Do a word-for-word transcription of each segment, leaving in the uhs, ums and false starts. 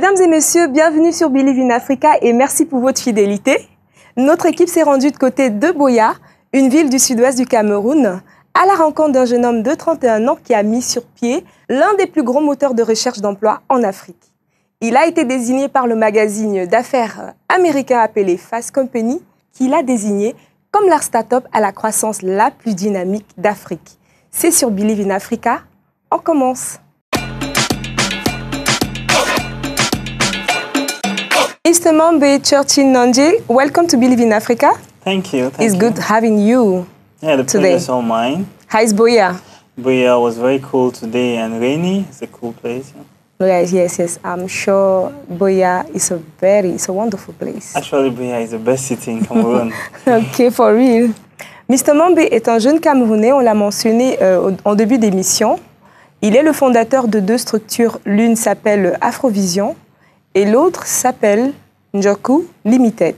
Mesdames et messieurs, bienvenue sur Believe in Africa et merci pour votre fidélité. Notre équipe s'est rendue de côté de Buea, une ville du sud-ouest du Cameroun, à la rencontre d'un jeune homme de trente et un ans qui a mis sur pied l'un des plus gros moteurs de recherche d'emploi en Afrique. Il a été désigné par le magazine d'affaires américain appelé Fast Company, qui l'a désigné comme la start-up à la croissance la plus dynamique d'Afrique. C'est sur Believe in Africa. On commence. Mister Mombe Churchill Nonje, welcome to Believe in Africa. Thank you. Thank it's you. good having you Yeah, the today. pleasure is all mine. How is Buea? Buea was very cool today and rainy. It's a cool place. Yeah. Yes, yes, yes. I'm sure Buea is a very, it's a wonderful place. Actually, Buea is the best city in Cameroon. Ok, for real. Mister Mombe est un jeune Camerounais, on l'a mentionné euh, en début d'émission. Il est le fondateur de deux structures. L'une s'appelle Afrovision et l'autre s'appelle Njoku Limited.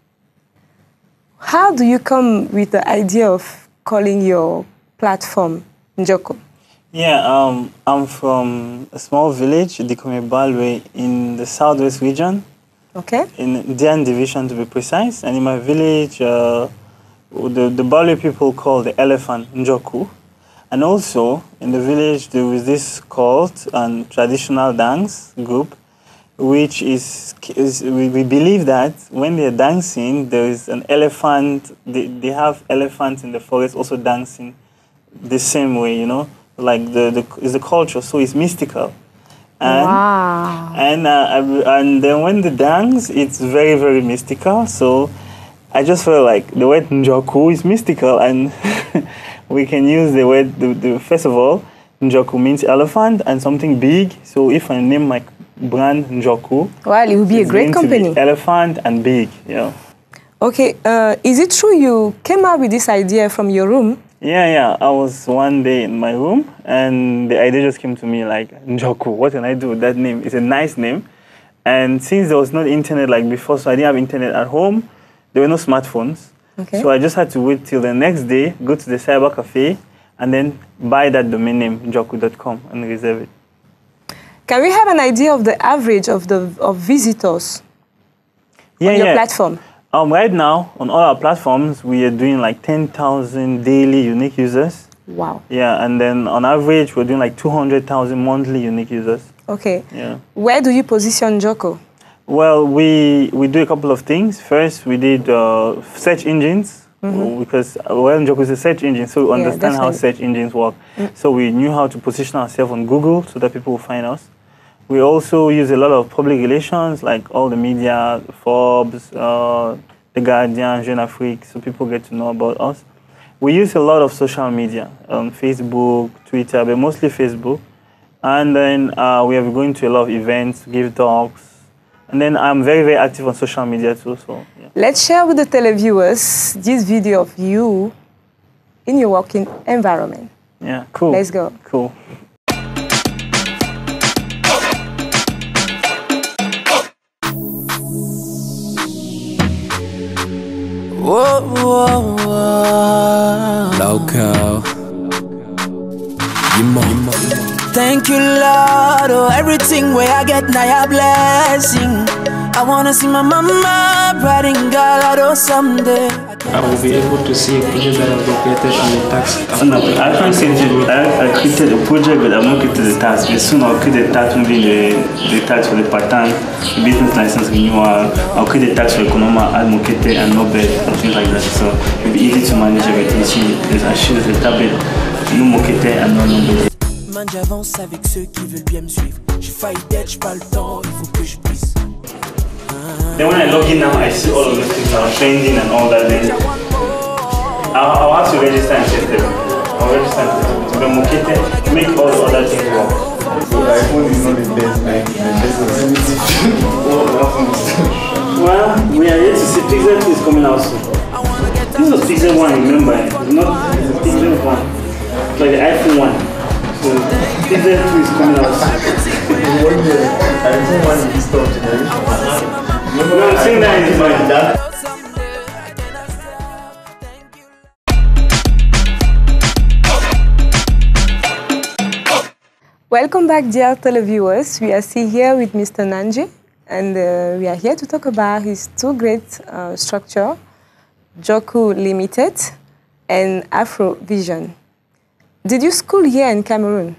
How do you come with the idea of calling your platform Njoku? Yeah, um, I'm from a small village, Dikome Balwe, in the southwest region. Okay. In Dian division, to be precise. And in my village, uh, the, the Balwe people call the elephant Njoku. And also, in the village, there was this cult and traditional dance group, which is, is we, we believe that when they're dancing, there is an elephant, they, they have elephants in the forest also dancing the same way, you know, like the, the, it's the culture, so it's mystical. And, wow. And, uh, and then when they dance, it's very, very mystical, so I just felt like the word Njoku is mystical, and we can use the word, the, the, first of all, Njoku means elephant and something big, so if I name my brand Njoku. Well, it would be a great company. Elephant and big, yeah. Okay, uh, is it true you came up with this idea from your room? Yeah, yeah. I was one day in my room and the idea just came to me like, Njoku, what can I do with that name? It's a nice name. And since there was no internet like before, so I didn't have internet at home, there were no smartphones. Okay. So I just had to wait till the next day, go to the cyber cafe, and then buy that domain name, njoku dot com, and reserve it. Can we have an idea of the average of the of visitors yeah, on your yeah. platform? Um, right now, on all our platforms, we are doing like ten thousand daily unique users. Wow. Yeah, and then on average, we're doing like two hundred thousand monthly unique users. Okay. Yeah. Where do you position Njoku? Well, we, we do a couple of things. First, we did uh, search engines. Mm-hmm. Because well, Njoku is a search engine, so we understand yeah, how search engines work. Mm. So we knew how to position ourselves on Google so that people will find us. We also use a lot of public relations, like all the media, Forbes, uh, The Guardian, Jeune Afrique, so people get to know about us. We use a lot of social media, um, Facebook, Twitter, but mostly Facebook. And then uh, we are going to a lot of events, give talks. And then I'm very, very active on social media too. So yeah. Let's share with the televiewers this video of you in your working environment. Yeah, cool. Let's go. Cool. Whoa, whoa, whoa. Local. Thank you, Lord. Oh, everything where I get now, a blessing. I wanna see my mama riding Galado someday. I will be able to see a project that I've located on the tax. No, I can't say I, I created a project, but I'm not created the tax. But soon I'll create the tax, maybe the, the tax for the patent, the business license renewal. I'll create the tax for Economa, Admocated, and Nobel, and things like that. So it'll be easy to manage everything. See, there's a shoes, the tablet, no Mocated and no Nobel. Man, j'avance avec ceux qui veulent bien me suivre. J'ai failli d'être, j'ai pas le temps, il faut que je puisse. Then when I log in now, I see all of those things are trending and all that. Then I'll, I'll have to register and test them. I'll register and test them. To be mocated, to make all the other things work. So iPhone is not the best, like the best alternative. Well, we are yet to see Pixel two is coming out soon. This was Pixel one, remember? It's not it's a Pixel one. It's like the iPhone one. So Pixel two is coming out soon. One year, iPhone one is this top generation. No, I'm saying that in my dad. Welcome back, dear televiewers. We are still here with Mister Nanje. and uh, we are here to talk about his two great uh, structure, Joku Limited and Afrovision. Did you school here in Cameroon?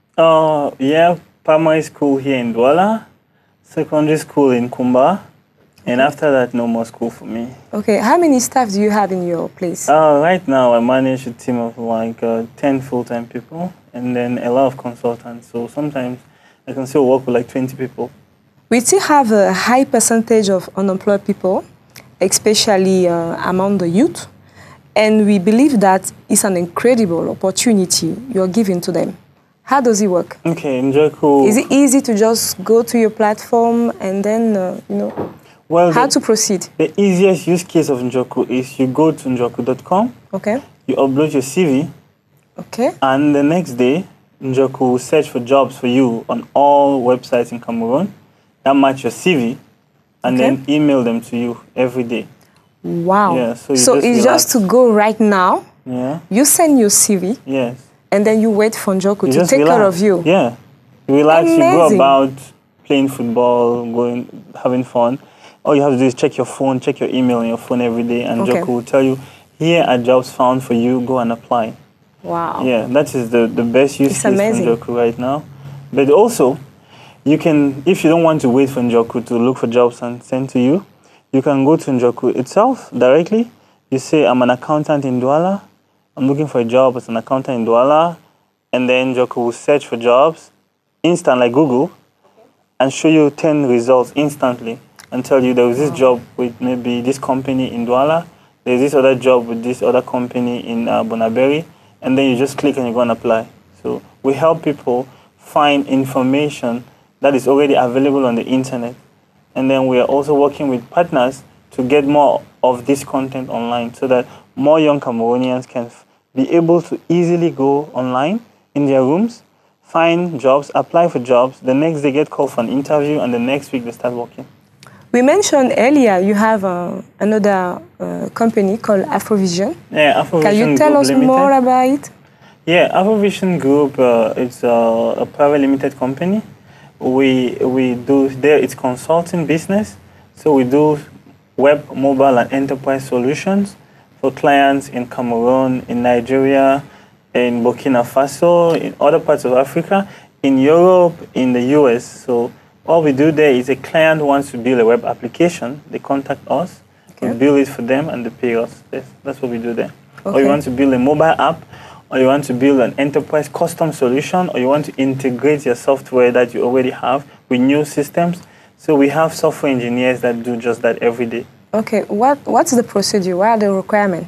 Uh, yeah, primary school here in Douala, secondary school in Kumba, and after that, no more school for me. Okay, how many staff do you have in your place? Uh, right now, I manage a team of like uh, ten full-time people and then a lot of consultants. So sometimes I can still work with like twenty people. We still have a high percentage of unemployed people, especially uh, among the youth. And we believe that it's an incredible opportunity you're giving to them. How does it work? Okay, Njoku. Is it easy to just go to your platform and then, uh, you know, well, how the, to proceed? The easiest use case of Njoku is you go to njoku dot com, okay. you upload your C V, okay. and the next day, Njoku will search for jobs for you on all websites in Cameroon, that match your C V, and okay. then email them to you every day. Wow. Yeah, so so just it's relax. Just to go right now, yeah. you send your C V, yes. and then you wait for Njoku you to take relax. care of you. Yeah. You relax, Amazing. you go about playing football, going, having fun. All you have to do is check your phone, check your email on your phone every day, and okay. Njoku will tell you, here are jobs found for you, go and apply. Wow. Yeah, that is the, the best use it's case amazing. for Njoku right now. But also, you can, if you don't want to wait for Njoku to look for jobs and send to you, you can go to Njoku itself directly. You say, I'm an accountant in Douala. I'm looking for a job as an accountant in Douala. And then Njoku will search for jobs, instant like Google, and show you ten results instantly and tell you there was this job with maybe this company in Douala, there's this other job with this other company in uh, Bonaberi, and then you just click and you go and apply. So we help people find information that is already available on the internet. And then we are also working with partners to get more of this content online so that more young Cameroonians can be able to easily go online in their rooms, find jobs, apply for jobs. The next they get called for an interview, and the next week they start working. We mentioned earlier you have uh, another uh, company called Afrovision. Yeah, Afrovision Can you tell Group us Limited. more about it? Yeah, Afrovision Group, uh, it's uh, a private limited company. We, we do, there it's consulting business. So we do web, mobile, and enterprise solutions for clients in Cameroon, in Nigeria, in Burkina Faso, in other parts of Africa, in Europe, in the U S. So all we do there is a client wants to build a web application, they contact us, okay. we build it for them, and they pay us. That's, that's what we do there. Okay. Or you want to build a mobile app, or you want to build an enterprise custom solution, or you want to integrate your software that you already have with new systems. So we have software engineers that do just that every day. Okay, what what's the procedure? What are the requirements?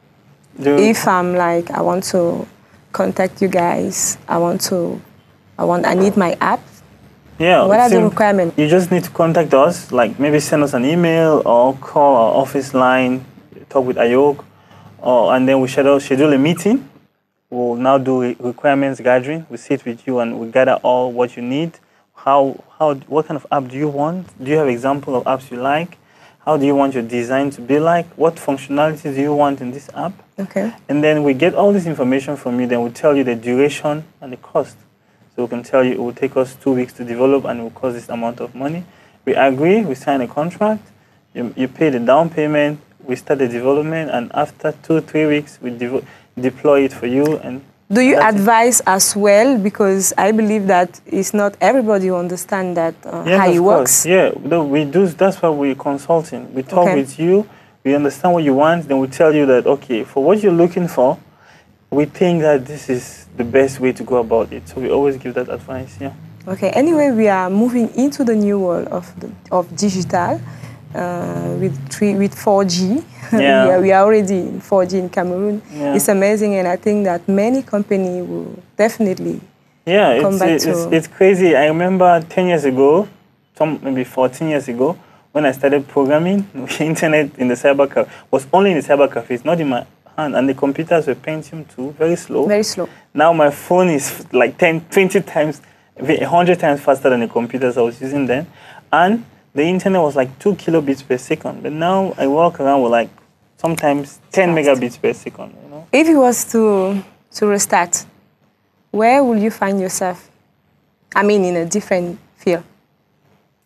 Do if I'm like, I want to contact you guys, I want to, I want, I need my app. Yeah. What are the requirements? You just need to contact us, like maybe send us an email or call our office line, talk with Ayok, or, and then we schedule, schedule a meeting. We'll now do requirements gathering. We sit with you and we gather all what you need. How, how, what kind of app do you want? Do you have example of apps you like? How do you want your design to be like? What functionalities do you want in this app? Okay. And then we get all this information from you. Then we tell you the duration and the cost. So we can tell you it will take us two weeks to develop and it will cost this amount of money. We agree, we sign a contract, you, you pay the down payment, we start the development, and after two, three weeks, we de deploy it for you. And do you advise it. as well? Because I believe that it's not everybody who understands that uh, yes, how it course. works. Yeah, we do. That's why we're consulting. We talk okay. with you, we understand what you want, then we tell you that, okay, for what you're looking for, we think that this is the best way to go about it. So we always give that advice, yeah. Okay, anyway, we are moving into the new world of, the, of digital uh, with, three, with four G. Yeah. we, are, we are already in four G in Cameroon. Yeah. It's amazing, and I think that many companies will definitely yeah, come it's, back it's, to... it's, it's crazy. I remember ten years ago, some maybe fourteen years ago, when I started programming, the internet in the cyber cafe was only in the cyber cafes, not in my hand, and the computers were Pentium two, very slow. Very slow. Now my phone is like ten, twenty times, one hundred times faster than the computers I was using then. And the internet was like two kilobits per second. But now I walk around with like sometimes ten Fast. megabits per second. You know? If it was to, to restart, where will you find yourself? I mean, in a different field.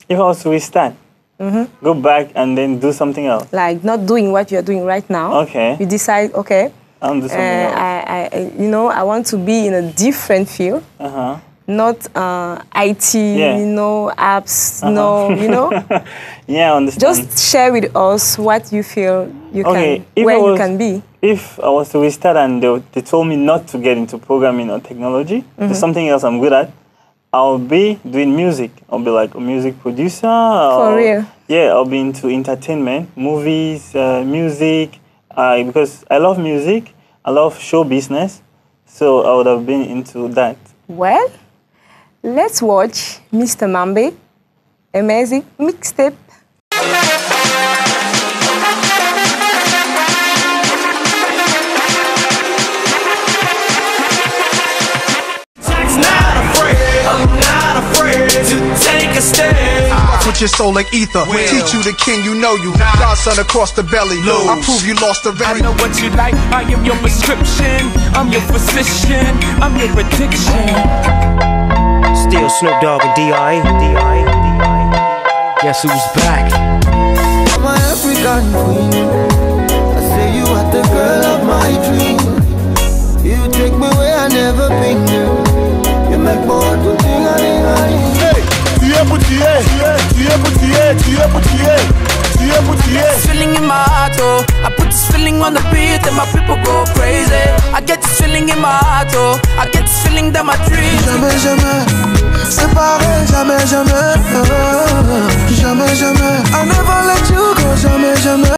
If I was to restart, Mm-hmm. go back and then do something else. Like not doing what you're doing right now. Okay. You decide, okay, I'll do something uh, else. I, I, you know, I want to be in a different field. Uh-huh. Not uh, I T, Yeah. no apps, Uh-huh. no, you know. Yeah, I understand. Just share with us what you feel you Okay, can, if where I you was- can be. If I was to restart and they, they told me not to get into programming or technology, Mm-hmm. there's something else I'm good at, I'll be doing music. I'll be like a music producer. For or- real? Yeah, I'll be into entertainment, movies, uh, music, uh, because I love music. I love show business. So I would have been into that. Well, let's watch Mister Mambe, amazing mixtape. Put your soul like ether. Teach you the king, you know you. Godson across the belly. I prove you lost the I very. know what you like, I am your prescription, I'm your physician, I'm your addiction. Still Snoop Dogg and D I Guess who's back? My African queen, I say you are the girl of my dream. You take me where I never been. You make my heart go ting-a-ling-a-ling. Tu es poutier, tu es poutier, tu es poutier, tu es poutier. This feeling in my heart, oh, I put this feeling on the beat and my people go crazy. I get this feeling in my heart, oh, I get this feeling that my dreams. Jamais, jamais, séparés, jamais, jamais, jamais, jamais. I never let you go, jamais, jamais.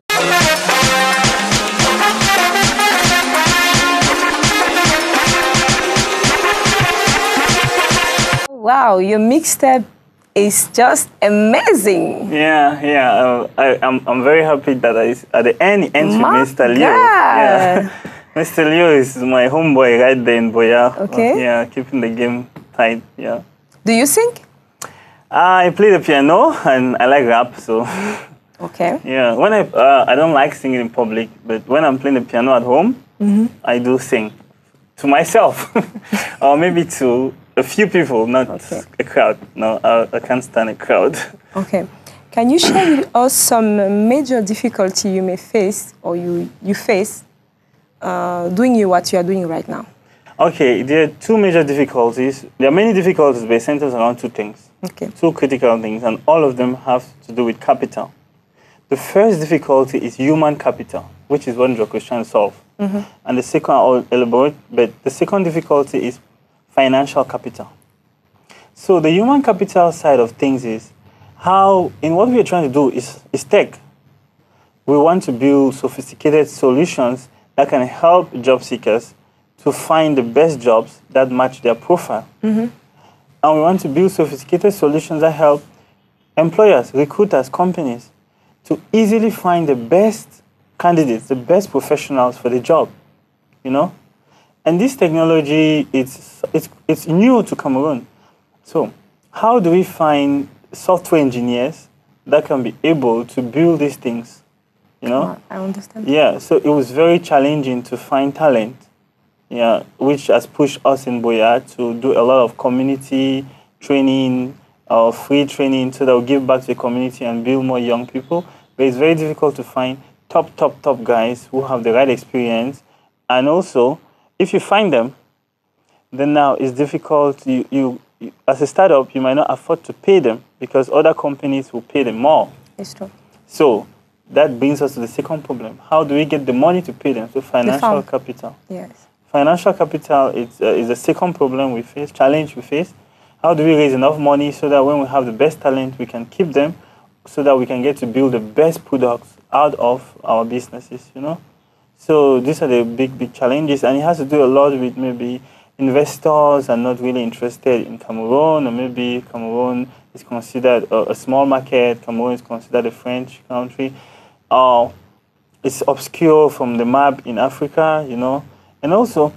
Wow, your mixtape is just amazing. Yeah, yeah. Uh, I, I'm, I'm very happy that I, at the end it ends with My Mister Leo. God. Yeah. Mister Leo is my homeboy right there in Boya. Okay. Uh, yeah, keeping the game tight. Yeah. Do you sing? I play the piano and I like rap, so Okay. yeah. When I uh, I don't like singing in public, but when I'm playing the piano at home, Mm-hmm. I do sing to myself, or maybe to a few people, not Okay. a crowd. No, I, I can't stand a crowd. Okay. Can you share with us some major difficulty you may face or you, you face uh, doing you what you are doing right now? Okay, there are two major difficulties. There are many difficulties, but it centers around two things. Okay. Two critical things, and all of them have to do with capital. The first difficulty is human capital, which is what Joko is trying to solve. Mm-hmm. And the second, I'll elaborate, but the second difficulty is financial capital. So the human capital side of things is how, in what we are trying to do is, is tech. We want to build sophisticated solutions that can help job seekers to find the best jobs that match their profile. Mm-hmm. And we want to build sophisticated solutions that help employers, recruiters, companies to easily find the best candidates, the best professionals for the job, you know? And this technology, it's, it's, it's new to Cameroon. So how do we find software engineers that can be able to build these things, you know? I understand. Yeah, so it was very challenging to find talent, yeah, which has pushed us in Boya to do a lot of community training, uh, free training, so that we give back to the community and build more young people. But it's very difficult to find top, top, top guys who have the right experience. And also, if you find them, then now it's difficult. You, you, you as a startup, you might not afford to pay them because other companies will pay them more. It's true. So that brings us to the second problem. How do we get the money to pay them? So financial fund. capital. Yes. Financial capital is, uh, is the second problem we face, challenge we face. How do we raise enough money so that when we have the best talent, we can keep them so that we can get to build the best products out of our businesses, you know? So these are the big, big challenges, and it has to do a lot with maybe investors are not really interested in Cameroon, or maybe Cameroon is considered a, a small market, Cameroon is considered a French country, or it's obscure from the map in Africa, you know? And also,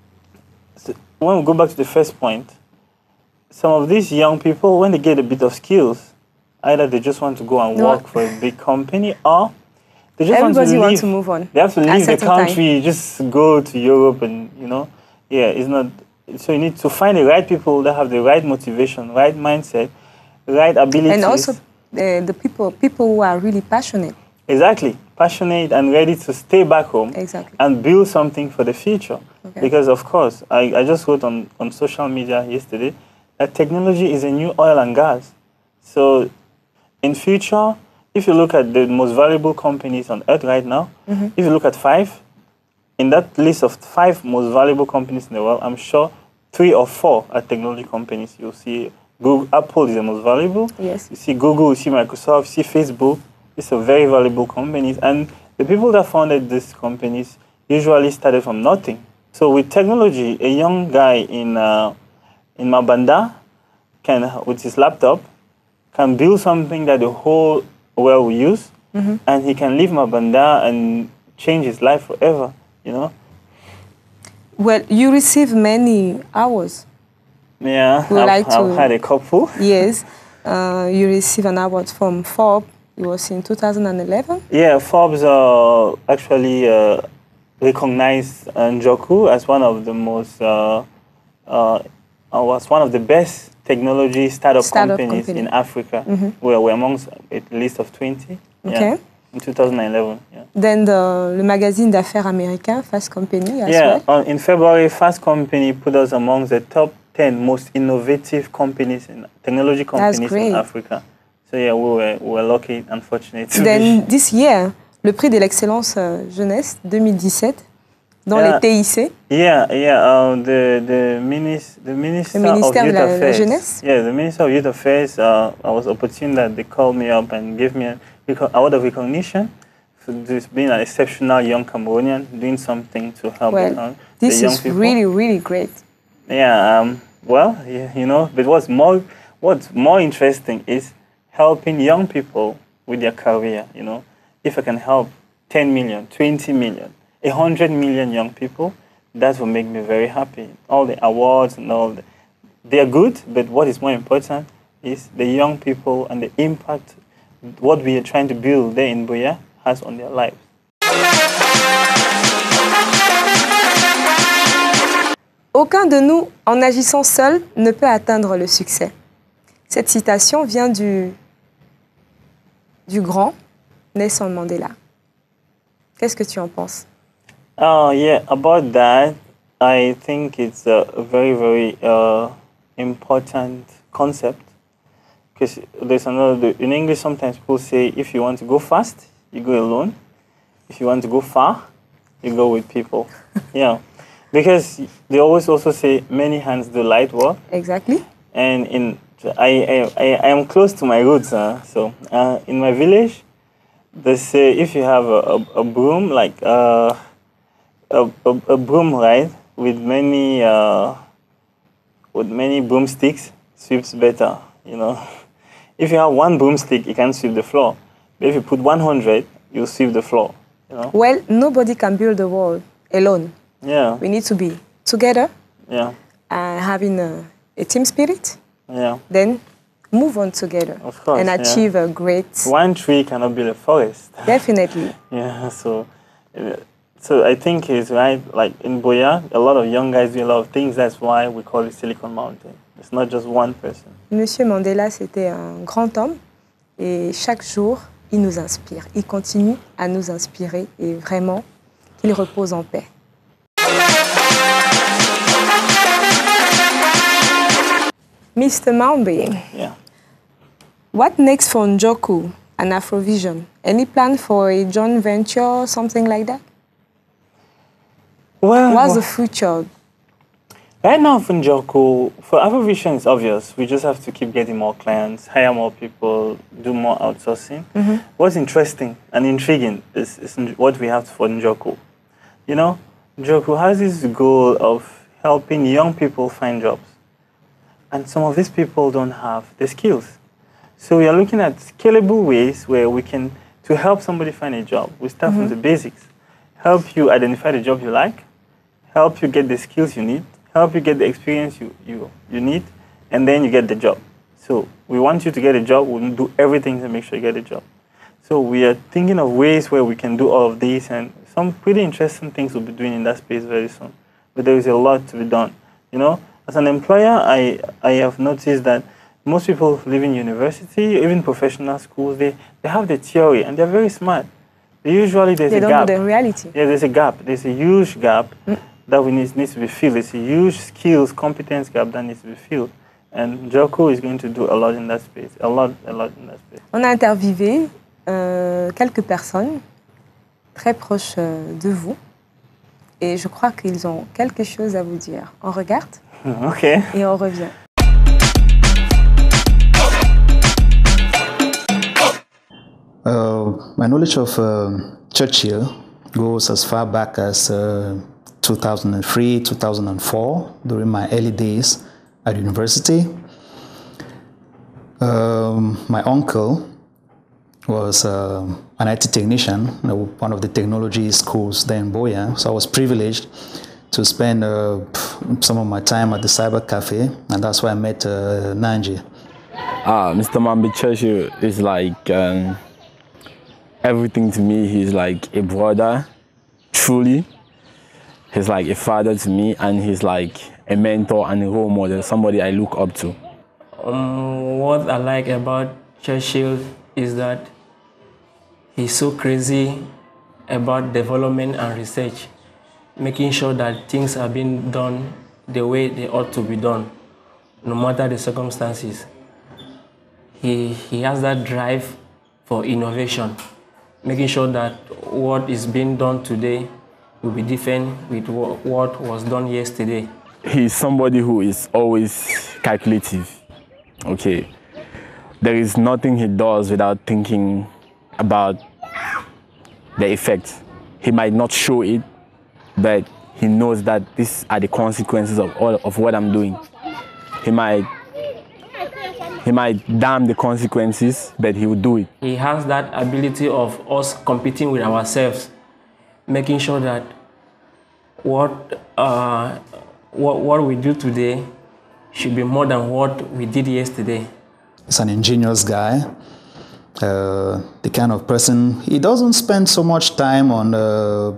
when we go back to the first point, some of these young people, when they get a bit of skills, either they just want to go and No. work for a big company, or they just Everybody want wants to to leave. move on. They have to at leave the certain time. country, just go to Europe, and you know, yeah, it's not. So you need to find the right people that have the right motivation, right mindset, right abilities. And also uh, the people, people who are really passionate. Exactly. Passionate and ready to stay back home exactly. and build something for the future. Okay. Because, of course, I, I just wrote on, on social media yesterday that technology is a new oil and gas. So in future, if you look at the most valuable companies on earth right now, mm-hmm. if you look at five, in that list of five most valuable companies in the world, I'm sure three or four are technology companies. You'll see Google, Apple is the most valuable. Yes. You see Google, you see Microsoft, you see Facebook. These are very valuable companies. And the people that founded these companies usually started from nothing. So with technology, a young guy in, uh, in Mabanda can, with his laptop, can build something that the whole world will use. Mm-hmm. And he can leave Mabanda and change his life forever, you know? Well, you receive many hours. Yeah, we I've, like I've to, had a couple. Yes. Uh, you receive an award from Forbes. It was in two thousand eleven? Yeah, Forbes uh, actually uh, recognized Njoku as one of the most, uh, uh, was one of the best technology startup, startup companies company. in Africa. Mm-hmm. We're, we're amongst a list of twenty. Okay. Yeah, in two thousand eleven. Yeah. Then the, le magazine d'affaires américain, Fast Company, as yeah, well? Uh, in February, Fast Company put us amongst the top ten most innovative companies, in technology companies in Africa. So yeah, we were, we were lucky and fortunate to Then be. this year, le prix de l'excellence euh, jeunesse deux mille dix-sept dans yeah. les T I C. Yeah, yeah. Uh, the the, minis, the minister le ministère of Youth de la, Affairs. la jeunesse. Yeah, the Minister of Youth Affairs. Uh, I was opportune that they called me up and gave me an award of recognition for this being an exceptional young Cameroonian doing something to help well, the, uh, this the young is people. really, really great. Yeah. Um, well, yeah, you know, but what's more, what's more interesting is helping young people with their career, you know. If I can help ten million, twenty million, one hundred million young people, that will make me very happy. All the awards and all, the, they're good, but what is more important is the young people and the impact what we are trying to build there in Buea has on their lives. Aucun de nous, en agissant seul, ne peut atteindre le succès. Cette citation vient du, du grand Nelson Mandela. Qu'est-ce que tu en penses? Oh, yeah, about that, I think it's a very, very uh, important concept. Because there's another, in English, sometimes people say, if you want to go fast, you go alone. If you want to go far, you go with people. Yeah. Because they always also say, many hands do light work. Exactly. And in I, I, I am close to my roots. Huh? So uh, in my village, they say if you have a, a, a broom, like uh, a, a, a broom, right, with many, uh, with many broomsticks, sweeps better, you know. If you have one broomstick, you can sweep the floor. But if you put one hundred, you'll sweep the floor, you know. Well, nobody can build a wall alone. Yeah. We need to be together. Yeah. Uh, having a, a team spirit. Yeah. Then move on together. Of course, and achieve yeah. a great... One tree cannot build a forest. Definitely. Yeah, so so I think it's right, like in Buea, a lot of young guys do a lot of things. That's why we call it Silicon Mountain. It's not just one person. Monsieur Mandela, c'était un grand homme et chaque jour, il nous inspire. Il continue à nous inspirer et vraiment, qu'il repose en paix. Mister Mambe, yeah. What next for Njoku and Afrovision? Any plan for a joint venture, something like that? Well, What's well, the future? Right now for Njoku, for Afrovision, it's obvious. We just have to keep getting more clients, hire more people, do more outsourcing. Mm-hmm. What's interesting and intriguing is, is what we have for Njoku. You know, Njoku has this goal of helping young people find jobs. And some of these people don't have the skills. So we are looking at scalable ways where we can, to help somebody find a job, we start mm-hmm. from the basics. Help you identify the job you like, help you get the skills you need, help you get the experience you, you, you need, and then you get the job. So we want you to get a job, we'll do everything to make sure you get a job. So we are thinking of ways where we can do all of these, and some pretty interesting things we'll be doing in that space very soon. But there is a lot to be done, you know? As an employer, I, I have noticed that most people live in university, even professional schools, they, they have the theory and they're very smart. Usually there's they a don't gap. know the reality. Yeah, there's a gap. There's a huge gap mm. that we need, needs to be filled. It's a huge skills, competence gap that needs to be filled. And Joko is going to do a lot in that space. A lot, a lot in that space. On a interviewé euh, quelques personnes très proches euh, de vous. Et je crois qu'ils ont quelque chose à vous dire. On regarde OK. Et on revient. Uh, my knowledge of uh, Churchill goes as far back as uh, two thousand three, two thousand four, during my early days at university. Um, my uncle was uh, an I T technician at one of the technology schools there in Boya, so I was privileged to spend uh, some of my time at the cyber cafe, and that's where I met uh, Nanji. Ah, Mister Mambi Churchill is like um, everything to me. He's like a brother, truly. He's like a father to me, and he's like a mentor and a role model, somebody I look up to. Um, what I like about Churchill is that he's so crazy about development and research, making sure that things are being done the way they ought to be done, no matter the circumstances. He, he has that drive for innovation, making sure that what is being done today will be different with what, what was done yesterday. He's somebody who is always calculative. Okay, there is nothing he does without thinking about the effect. He might not show it, but he knows that these are the consequences of all of what I'm doing. He might he might damn the consequences, but he will do it. He has that ability of us competing with ourselves, making sure that what uh, what what we do today should be more than what we did yesterday. He's an ingenious guy, uh, the kind of person, he doesn't spend so much time on uh,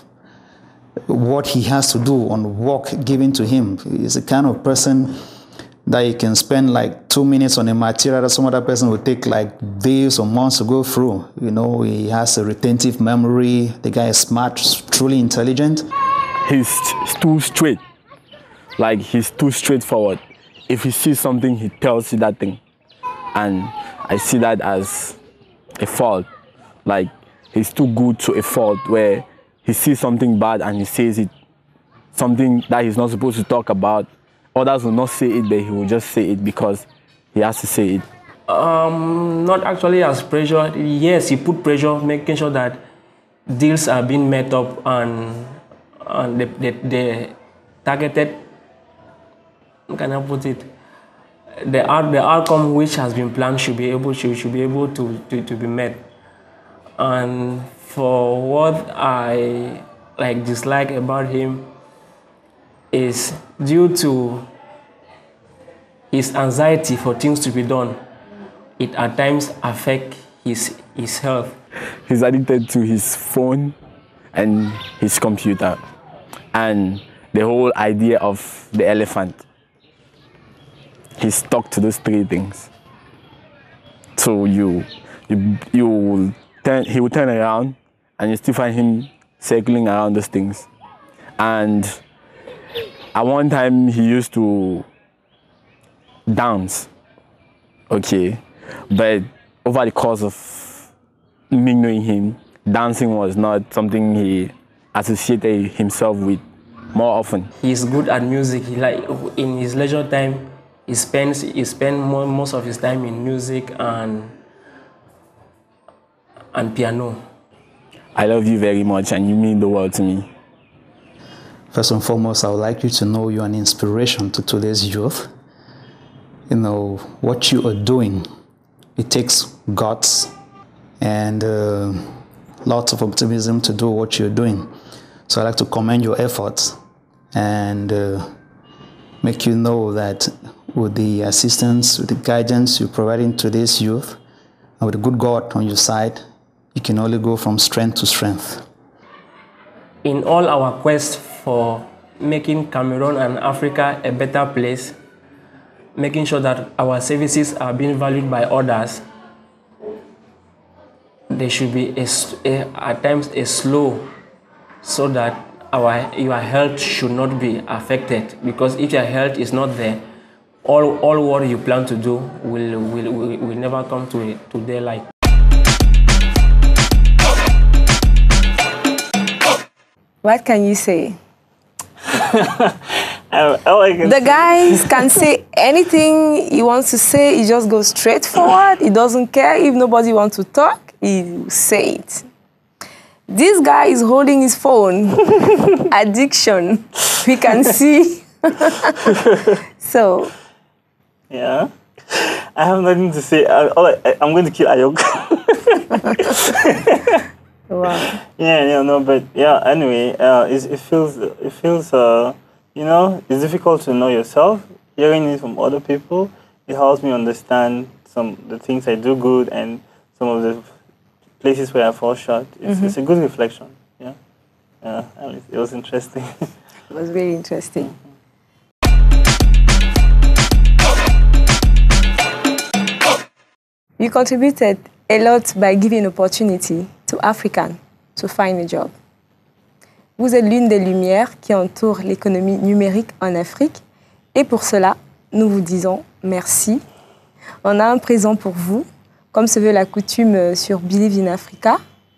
what he has to do, on work given to him. He's the kind of person that he can spend like two minutes on a material that some other person will take like days or months to go through. You know, he has a retentive memory. The guy is smart, truly intelligent. He's too straight. Like, he's too straightforward. If he sees something, he tells you that thing. And I see that as a fault. Like, he's too good to a fault where he sees something bad and he says it. Something that he's not supposed to talk about. Others will not say it, but he will just say it because he has to say it. Um, not actually as pressure. Yes, he put pressure, making sure that deals are being met up and, and the, the, the targeted, how can I put it? The, out, the outcome which has been planned should be able, should, should be, able to, to, to be met. And for what I like dislike about him is due to his anxiety for things to be done. It at times affects his, his health. He's addicted to his phone and his computer and the whole idea of the elephant. He's stuck to those three things. So you, you, you will turn, he will turn around and you still find him circling around those things. And at one time he used to dance, okay, but over the course of me knowing him, dancing was not something he associated himself with more often. He's good at music. He like in his leisure time, he spends he spends most of his time in music and and piano. I love you very much, and you mean the world to me. First and foremost, I would like you to know you're an inspiration to today's youth. You know, what you are doing, it takes guts and uh, lots of optimism to do what you're doing. So I'd like to commend your efforts and uh, make you know that with the assistance, with the guidance you're providing to this youth, and with a good God on your side, you can only go from strength to strength. In all our quest for making Cameroon and Africa a better place, making sure that our services are being valued by others, there should be a, a, at times a slow, so that our your health should not be affected. Because if your health is not there, all all what you plan to do will will will, will never come to to their light. What can you say? I, all I can the say. guys can say anything he wants to say. He just goes straight forward. He doesn't care if nobody wants to talk. He will say it. This guy is holding his phone. Addiction. We can see. So. Yeah. I have nothing to say. I, all I, I'm going to kill Ayok. Wow. Yeah, yeah, no, but yeah. Anyway, uh, it, it feels, it feels, uh, you know, it's difficult to know yourself. Hearing it from other people, it helps me understand some the things I do good and some of the places where I fall short. It's, mm-hmm. it's a good reflection. Yeah, yeah. It was interesting. It was very interesting. You contributed a lot by giving opportunity to Africans to find a job. Vous êtes l'une des lumières qui entourent l'économie numérique en Afrique et pour cela, nous vous disons merci. On a un présent pour vous, comme se veut la coutume sur Believe in Africa.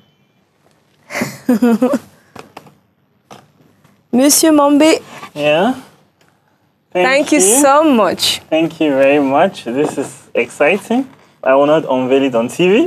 Monsieur Mambe. Yeah. Thank, Thank you. you so much. Thank you very much. This is exciting. I will not unveil it on T V.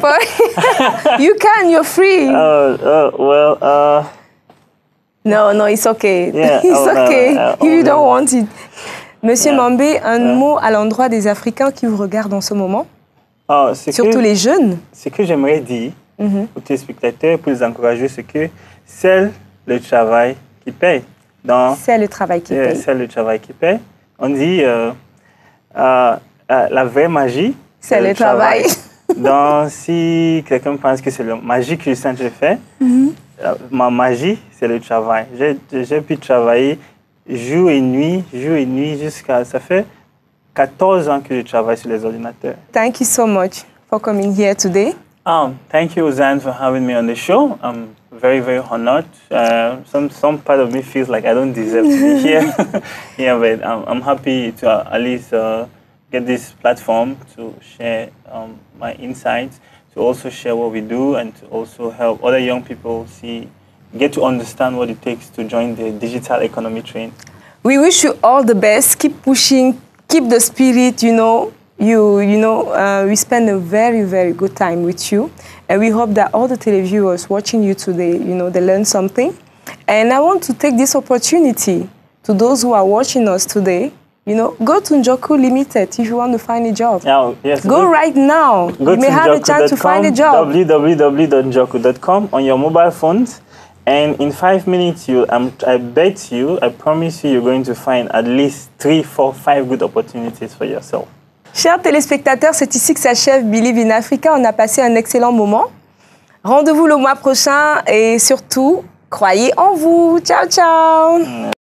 You can, you're free. Uh, uh, well, uh... No, no, it's okay. Yeah, it's oh, okay no, uh, if you don't want it. Monsieur yeah. Mambe, un yeah. mot à l'endroit des Africains qui vous regardent en ce moment, oh, surtout que, les jeunes. Ce que j'aimerais dire mm-hmm. aux téléspectateurs pour les encourager, c'est que c'est le travail qui paye. C'est le travail qui yeah, paye. C'est le travail qui paye. On dit euh, euh, euh, la vraie magie, c'est le, le travail. travail. Donc, si quelqu'un pense que c'est la magie que je sens que je fais, mm-hmm. euh, ma magie, c'est le travail. J'ai, j'ai pu travailler jour et nuit, jour et nuit, jusqu'à... Ça fait quatorze ans que je travaille sur les ordinateurs. Thank you so much for coming here today. Um, thank you, Zan, for having me on the show. I'm very, very honored. Uh, some, some part of me feels like I don't deserve to be here. Yeah, but I'm, I'm happy to uh, at least... Uh, get this platform to share um, my insights, to also share what we do, and to also help other young people see, get to understand what it takes to join the digital economy train. We wish you all the best. Keep pushing, keep the spirit. You know, you you know, uh, we spend a very very good time with you, and we hope that all the televiewers watching you today, you know, they learn something. And I want to take this opportunity to those who are watching us today. You know, go to Njoku Limited if you want to find a job. Oh, yes, go, go right now. Go you may have a chance to find a job. w w w dot njoku dot com on your mobile phones. And in five minutes, you, um, I bet you, I promise you, you're going to find at least three, four, five good opportunities for yourself. Chers téléspectateurs, c'est ici que s'achève Believe in Africa. On a passé un excellent moment. Rendez-vous le mois prochain et surtout, croyez en vous. Ciao, ciao. Mm.